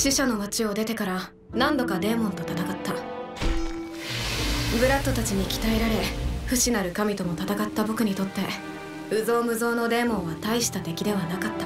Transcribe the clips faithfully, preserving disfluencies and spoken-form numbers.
死者の町を出てから何度かデーモンと戦った。ブラッドたちに鍛えられ不死なる神とも戦った僕にとって、有象無象のデーモンは大した敵ではなかった。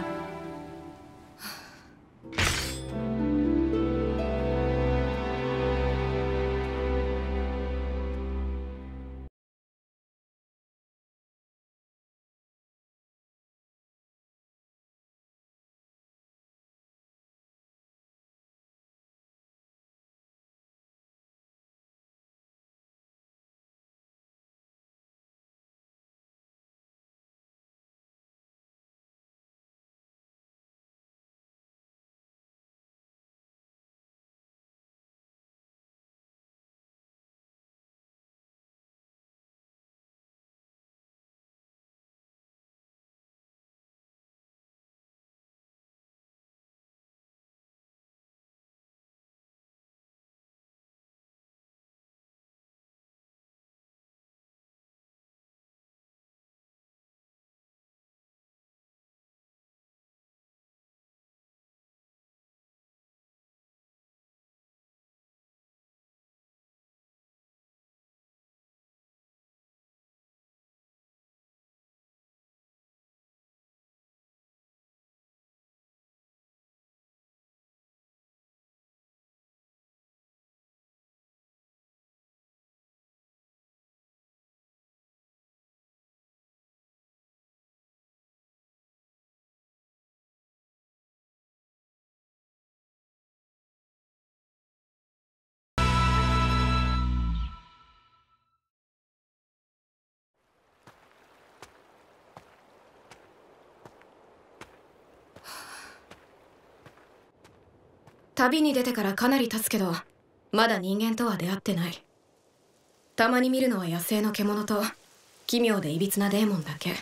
旅に出てからかなり経つけど、まだ人間とは出会ってない。たまに見るのは野生の獣と奇妙でいびつなデーモンだけ。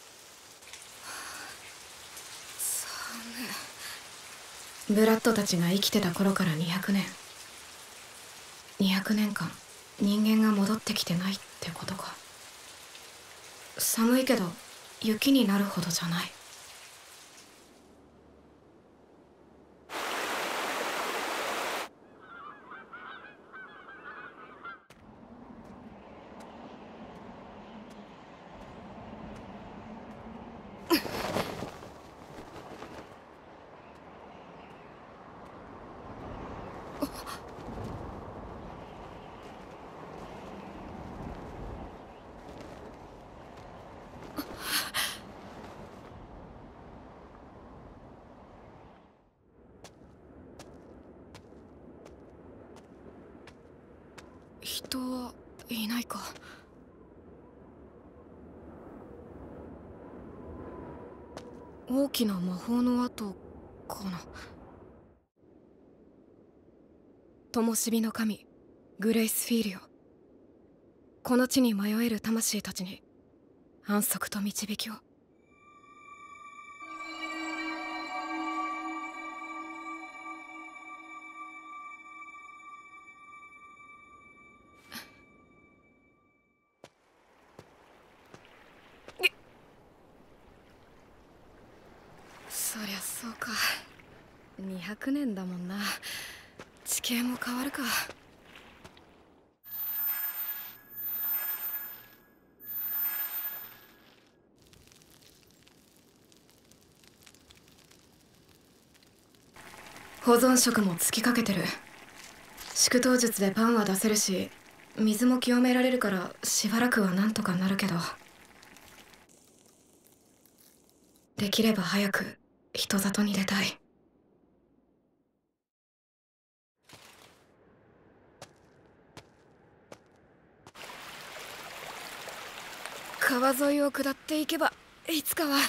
ブラッドたちが生きてた頃からにひゃくねん。にひゃくねんかん人間が戻ってきてないってことか。寒いけど雪になるほどじゃない。人はいないか。大きな魔法の跡かな。灯火の神グレイスフィーリオ、この地に迷える魂たちに安息と導きを。そりゃそうか。にひゃくねんだもんな。地形も変わるか。保存食も尽きかけてる。祝祷術でパンは出せるし、水も清められるからしばらくはなんとかなるけど、できれば早く人里に出たい。川沿いを下っていけばいつかは。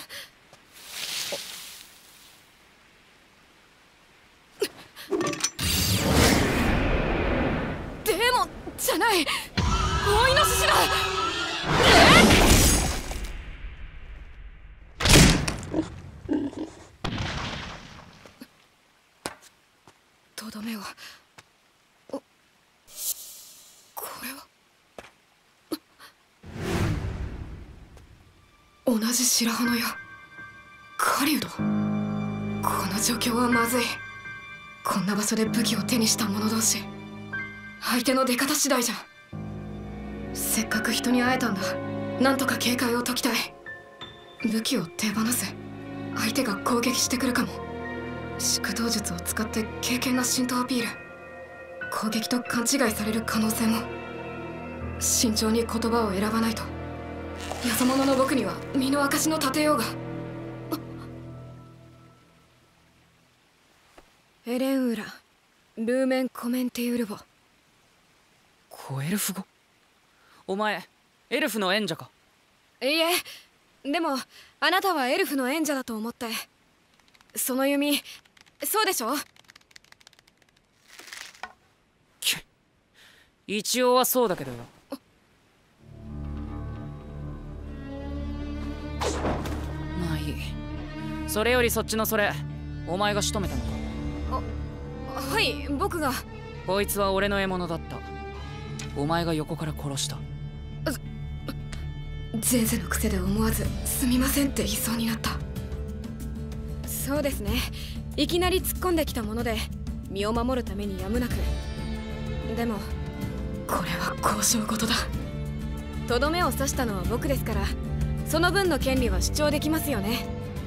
デーモンじゃない、大イノシシだ。とどめを。お、これは同じ白羽の矢。狩人。この状況はまずい。 こんな場所で武器を手にした者同士、相手の出方次第じゃ。せっかく人に会えたんだ。なんとか警戒を解きたい。武器を手放す。相手が攻撃してくるかも。縮頭術を使って軽々な浸透アピール。攻撃と勘違いされる可能性も。慎重に言葉を選ばないと。よそ者の僕には身の証の立てようが。エレンウラルーメンコメンテユルボ。 コエルフ語？お前エルフの演者か？ いいえ、でもあなたはエルフの演者だと思って。その弓、そうでしょ？ 一応はそうだけどよ。まあいい。それよりそっちのそれ、お前が仕留めたのか？ はい、僕が。 こいつは俺の獲物だった。お前が横から殺した。 前世の癖で思わず「すみません」って言いそうになった。そうですね、いきなり突っ込んできたもので身を守るためにやむなく。でもこれは交渉事だ。とどめを刺したのは僕ですから、その分の権利は主張できますよね。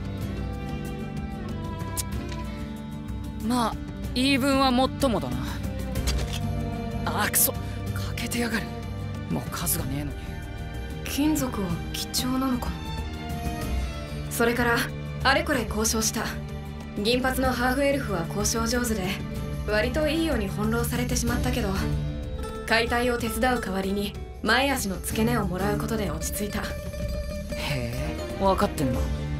まあ言い分はもっともだな。あーくそ、欠けてやがる。もう数がねえのに。 金属は貴重なのかな。それからあれこれ交渉した。銀髪のハーフエルフは交渉上手で割といいように翻弄されてしまったけど、解体を手伝う代わりに前足の付け根をもらうことで落ち着いた。 へえ、分かってんな。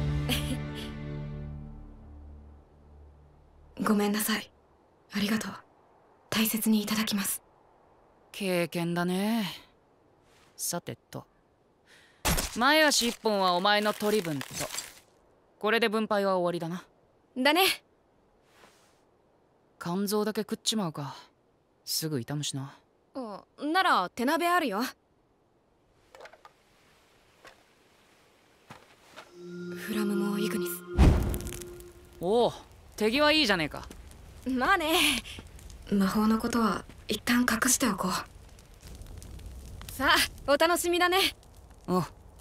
ごめんなさい。ありがとう。大切にいただきます。 経験だね。さてと、前足一本はお前の取り分と。これで分配は終わりだな。 だね。 肝臓だけ食っちまうか。すぐ痛むしな。 なら手鍋あるよ。フラムモーイグニス。 おお、手際いいじゃねえか。 まあね。魔法のことは一旦隠しておこう。さあお楽しみだね。 お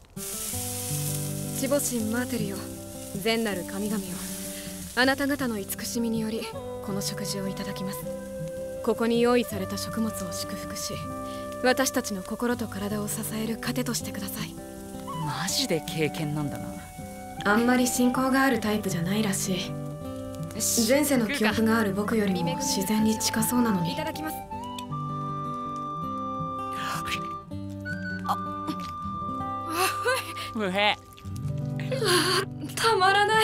守護神マーテルよ、善なる神々よ、あなた方の慈しみによりこの食事をいただきます。ここに用意された食物を祝福し、私たちの心と体を支える糧としてください。 マジで経験なんだな。 あんまり信仰があるタイプじゃないらしい。前世の記憶がある僕よりも自然に近そうなのに。いただきます。 うへたまらない。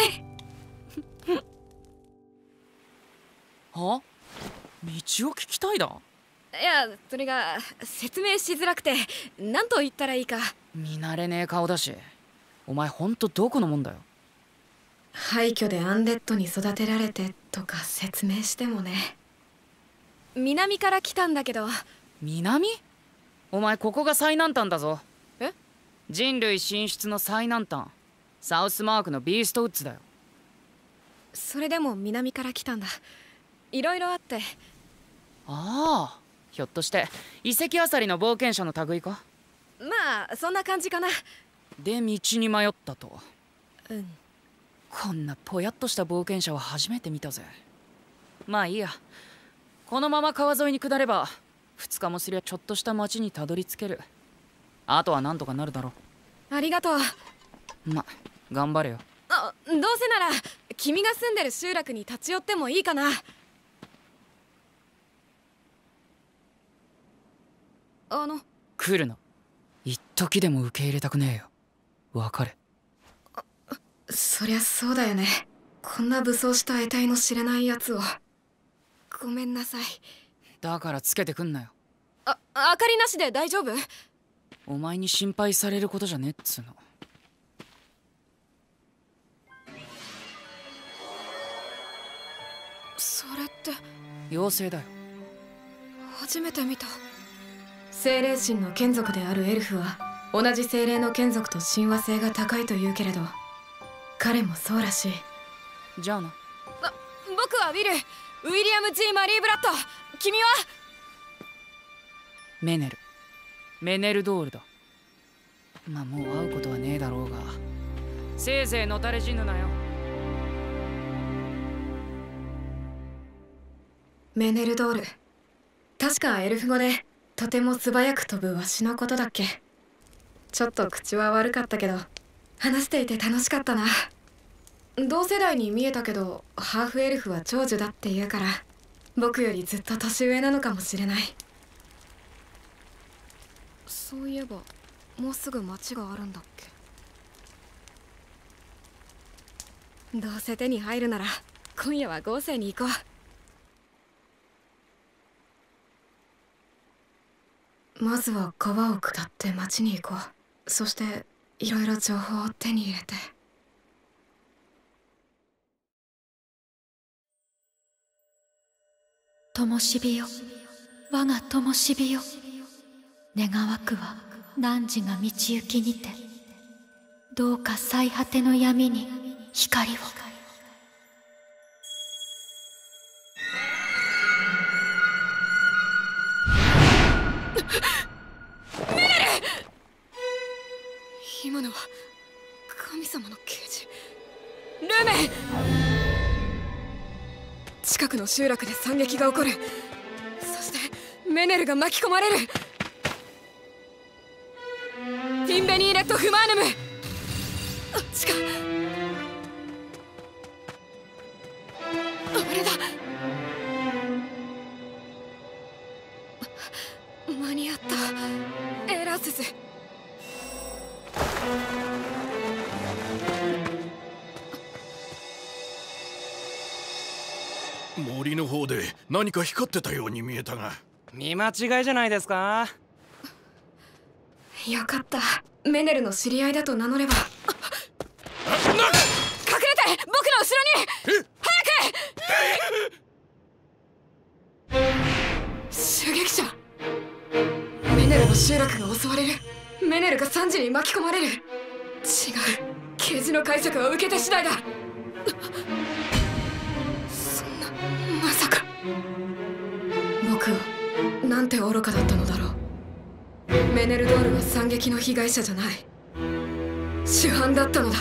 は？道を聞きたいだ。 いや、それが説明しづらくて何と言ったらいいか。 見慣れねえ顔だし、お前ほんとどこのもんだよ。 廃墟でアンデッドに育てられてとか説明してもね。南から来たんだけど。 南？お前ここが最南端だぞ。 え？ 人類進出の最南端、サウスマークのビーストウッズだよ。 それでも南から来たんだ。いろいろあって。 ああ、ひょっとして遺跡あさりの冒険者の類か？ まあそんな感じかな。 で道に迷ったと。 うん。 こんなぽやっとした冒険者は初めて見たぜ。まあいいや、このまま川沿いに下ればふつかもすりゃちょっとした町にたどり着ける。あとはなんとかなるだろう。ありがとう。 ま、頑張れよ。 あ、どうせなら君が住んでる集落に立ち寄ってもいいかな。あの来るな。一時でも受け入れたくねえよ。別れ。 そりゃそうだよね。こんな武装した得体の知れないやつを。ごめんなさい。 だからつけてくんなよ。 あ、明かりなしで大丈夫？ お前に心配されることじゃねえっつうの。 それって妖精だよ。 初めて見た。精霊神の眷属であるエルフは同じ精霊の眷属と親和性が高いというけれど、彼もそうらしい。 じゃあな。 あ、僕はウィル。 ウィリアム・ジー・マリー・ブラッド。君は？ メネルメネルドールだ。まあもう会うことはねえだろうが、せいぜいのたれ死ぬなよ。 メネルドール、確かエルフ語でとても素早く飛ぶワシのことだっけ。ちょっと口は悪かったけど話していて楽しかったな。同世代に見えたけどハーフエルフは長寿だって言うから僕よりずっと年上なのかもしれない。そういえばもうすぐ町があるんだっけ。どうせ手に入るなら今夜は豪勢に行こう。まずは川を下って町に行こう。そしていろいろ情報を手に入れて。 灯火よ、我が灯火よ。願わくは汝が道行きにて、どうか最果ての闇に光を。 メネル！今のは神様の啓示。ルメン！近くの集落で惨劇が起こる。そしてメネルが巻き込まれる。ティンベニーレット・フマーヌム。あっちか。あれだ。間に合った。エラーセス。 森の方で何か光ってたように見えたが。 見間違いじゃないですか。 よかった。メネルの知り合いだと名乗れば。隠れて！僕の後ろに！早く！襲撃者！メネルの集落が襲われる。メネルが惨事に巻き込まれる。違う。啓示の解釈を受けて次第だ。そんな、まさか。僕はなんて愚かだったのだろう。メネルドールは惨劇の被害者じゃない。主犯だったのだ。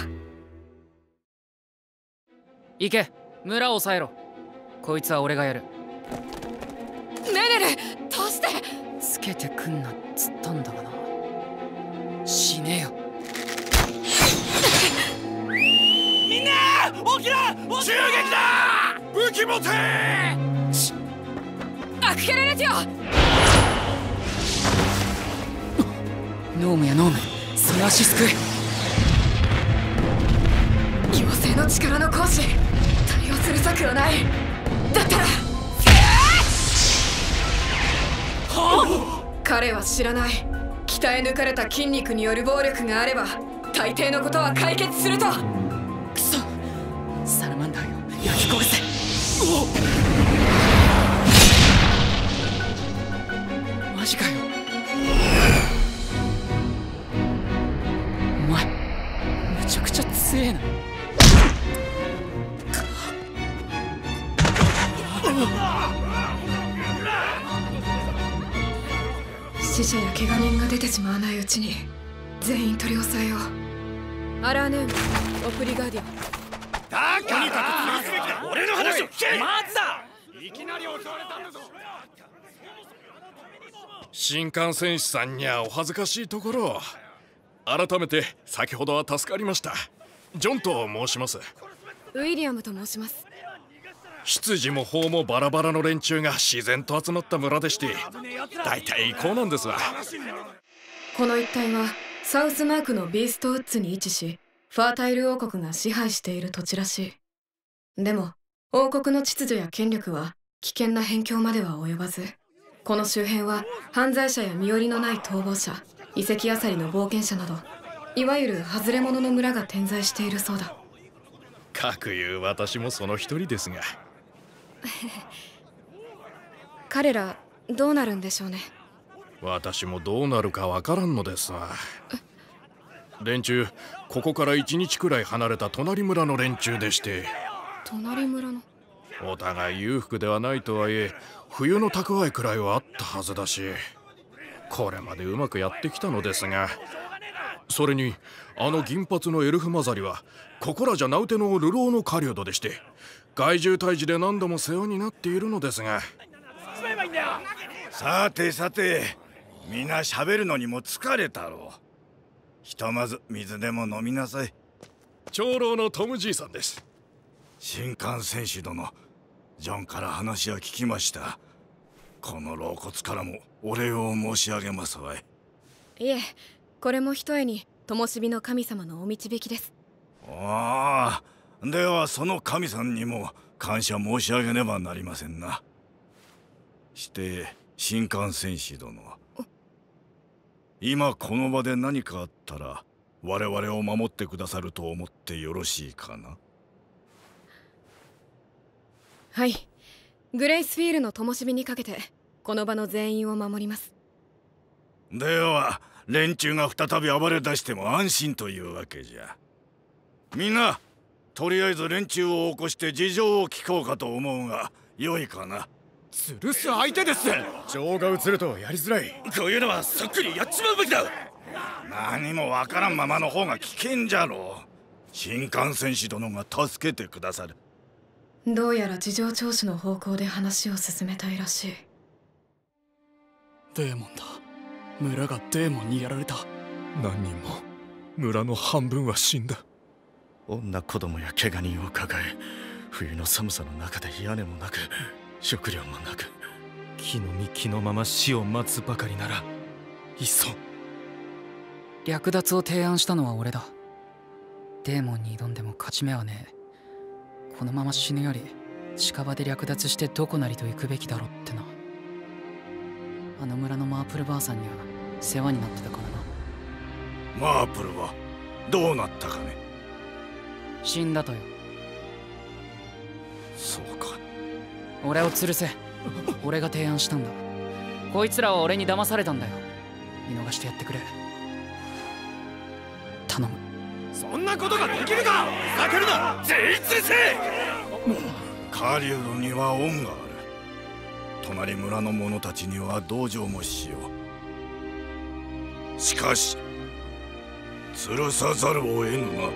行け、村を抑えろ。こいつは俺がやる。 メネル、どうして？ つけてくんなっつったんだがな。死ねよ。 みんな起きろ！襲撃だ！武器持て！ アクケレレティオ！ ノームやノーム、その足すくい。 妖精の力の行使、対応する策はない。だったら彼は知らない。鍛え抜かれた筋肉による暴力があれば大抵のことは解決すると。 クソ、サラマンダーよ、焼き焦がせ。マジかよ。お前むちゃくちゃ強えな。 死者や怪我人が出てしまわないうちに全員取り押さえよう。アラーネーム、オプリガーディオン。 だとにかくすべきだ。俺の話を聞け。まずだ。いきなり襲われたんだぞ。新幹線士さんにはお恥ずかしいところを。改めて先ほどは助かりました。ジョンと申します。 ウィリアムと申します。 執事も法もバラバラの連中が自然と集まった村でして、大体こうなんですわ。 この一帯はサウスマークのビーストウッズに位置し、ファータイル王国が支配している土地らしい。でも王国の秩序や権力は危険な辺境までは及ばず、この周辺は犯罪者や身寄りのない逃亡者、遺跡あさりの冒険者など、いわゆる外れ者の村が点在しているそうだ。 かくいう私もその一人ですが。 彼らどうなるんでしょうね。 私もどうなるかわからんのですわ。連中、ここから一日くらい離れた隣村の連中でして。 隣村の？ お互い裕福ではないとはいえ冬の蓄えくらいはあったはずだし、これまでうまくやってきたのですが、それにあの銀髪のエルフマザリはここらじゃ名うての流浪の狩人でして、害獣退治で何度も世話になっているのですが。 さてさて、皆喋るのにも疲れたろう。ひとまず水でも飲みなさい。 長老のトムじいさんです。 新幹戦士殿、ジョンから話は聞きました。この老骨からもお礼を申し上げますわい。 いえ、これもひとえに灯火の神様のお導きです。 ああ、ではその神さんにも感謝申し上げねばなりませんな。して新幹戦士殿、今この場で何かあったら我々を守ってくださると思ってよろしいかな。 はい、グレイスフィールの灯火にかけてこの場の全員を守ります。 では連中が再び暴れ出しても安心というわけじゃ。みんなとりあえず連中を起こして事情を聞こうかと思うが良いかな。 吊るす相手です。 情が移るとやりづらい。 こういうのはそっくりやっちまうべきだ。何もわからんままの方が危険じゃろう。新幹戦士殿が助けてくださる。 どうやら事情聴取の方向で話を進めたいらしい。 デーモンだ。村がデーモンにやられた。 何人も、村の半分は死んだ。 女子供や怪我人を抱え、冬の寒さの中で屋根もなく食料もなく、 気の身気のまま死を待つばかりならいっそ。 略奪を提案したのは俺だ。デーモンに挑んでも勝ち目はねえ。このまま死ぬより近場で略奪してどこなりと行くべきだろってな。あの村のマープルばあさんには世話になってたからな。 マープルはどうなったかね。 死んだとよ。 そうか。 俺を吊るせ。俺が提案したんだ。こいつらは俺に騙されたんだよ。見逃してやってくれ。頼む。 そんなことができるか。避けるな。全員吊るせ。 カリウロには恩がある。隣村の者たちには同情もしよう。しかし吊るさざるを得ぬな。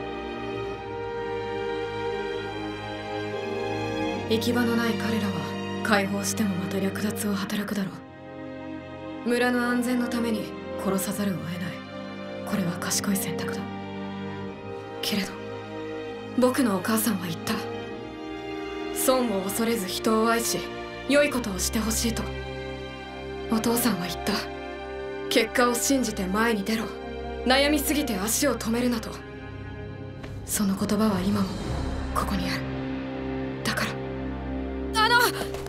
行き場のない彼らは解放してもまた略奪を働くだろう。村の安全のために殺さざるを得ない。これは賢い選択だ。けれど僕のお母さんは言った。損を恐れず人を愛し良いことをしてほしいと。お父さんは言った。結果を信じて前に出ろ。悩みすぎて足を止めるなと。その言葉は今もここにある。だからあの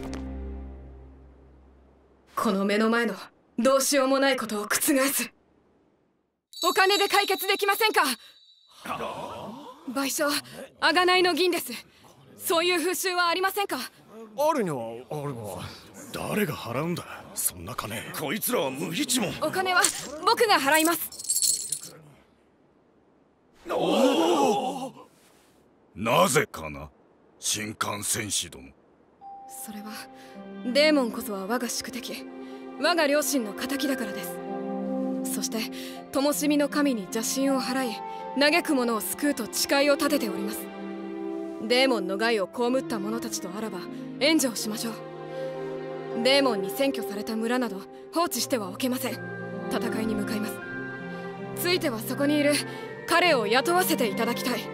この目の前のどうしようもないことを覆す。お金で解決できませんか。賠償、贖いの銀です。そういう風習はありませんか。 あるにはあるが、誰が払うんだそんな金。 こいつらは無一文。 お金は僕が払います。 なぜかな、新幹戦士殿。 それはデーモンこそは我が宿敵、我が両親の仇だからです。そして灯火の神に邪神を払い嘆く者を救うと誓いを立てております。デーモンの害を被った者たちとあらば援助をしましょう。デーモンに占拠された村など放置してはおけません。戦いに向かいます。ついてはそこにいる彼を雇わせていただきたい。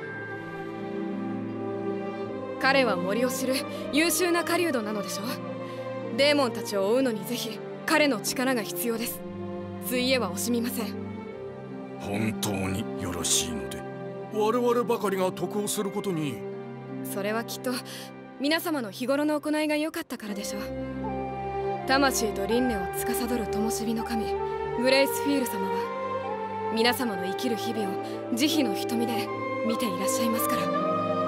彼は森を知る優秀な狩人なのでしょう。デーモンたちを追うのにぜひ彼の力が必要です。ついえは惜しみません。 本当によろしいので。 我々ばかりが得をすることに。 それはきっと皆様の日頃の行いが良かったからでしょう。魂と輪廻を司る灯火の神グレイスフィール様は皆様の生きる日々を慈悲の瞳で見ていらっしゃいますから。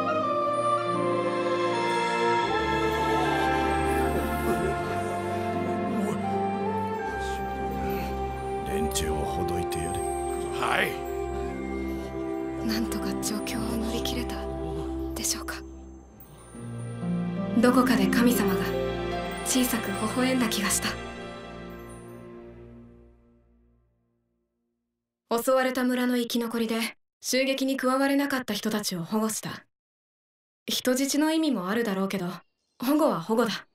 連中をほどいてやれ。 はい。 なんとか状況を乗り切れたでしょうか。 どこかで神様が小さく微笑んだ気がした。襲われた村の生き残りで襲撃に加われなかった人たちを保護した。人質の意味もあるだろうけど、保護は保護だ。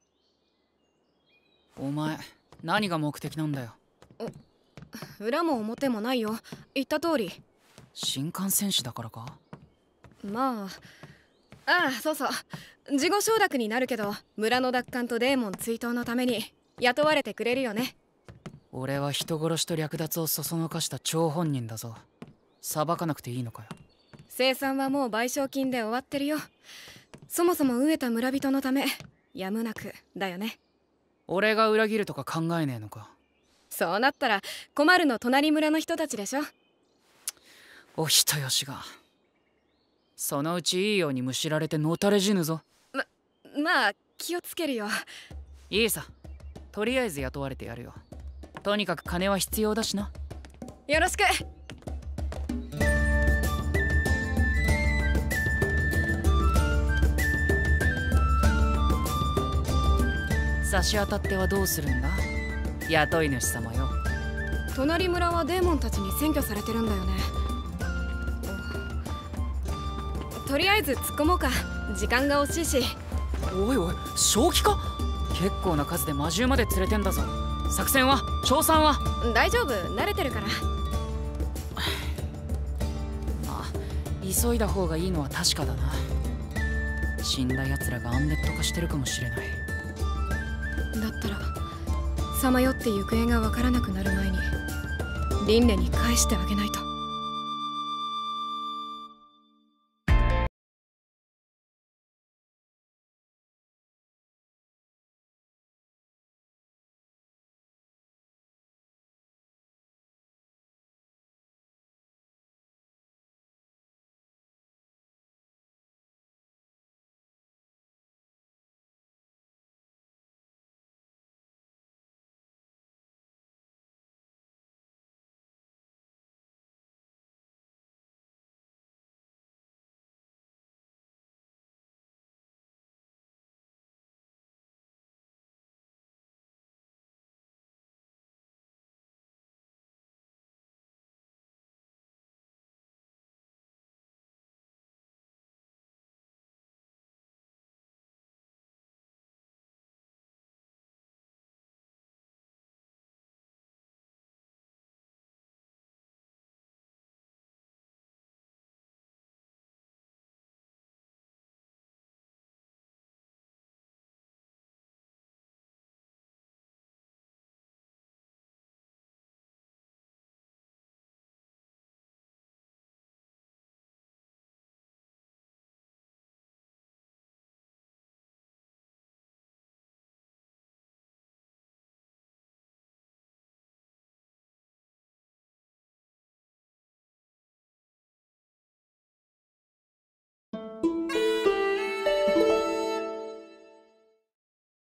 お前何が目的なんだよ。 裏も表もないよ、言った通り。 新幹線士だからか。 まあ、ああそうそう、事後承諾になるけど、村の奪還とデーモン追悼のために雇われてくれるよね。 俺は人殺しと略奪をそそのかした張本人だぞ。裁かなくていいのかよ。 生産はもう賠償金で終わってるよ。そもそも飢えた村人のためやむなくだよね。 俺が裏切るとか考えねえのか。 そうなったら困るの隣村の人たちでしょ。 お人よしが。そのうちいいようにむしられてのたれ死ぬぞ。 ままあ気をつけるよ。 いいさ、とりあえず雇われてやるよ。とにかく金は必要だしな。 よろしく。 差し当たってはどうするんだ、雇い主様よ。 隣村はデーモンたちに占拠されてるんだよね。とりあえず突っ込もうか、時間が惜しいし。 おいおい、正気か。結構な数で魔獣まで連れてんだぞ。作戦は調査は大丈夫、慣れてるから。 まあ急いだ方がいいのは確かだな。死んだ奴らがアンデッド化してるかもしれない。 だったらさまよって行方がわからなくなる前にリンネに返してあげないと。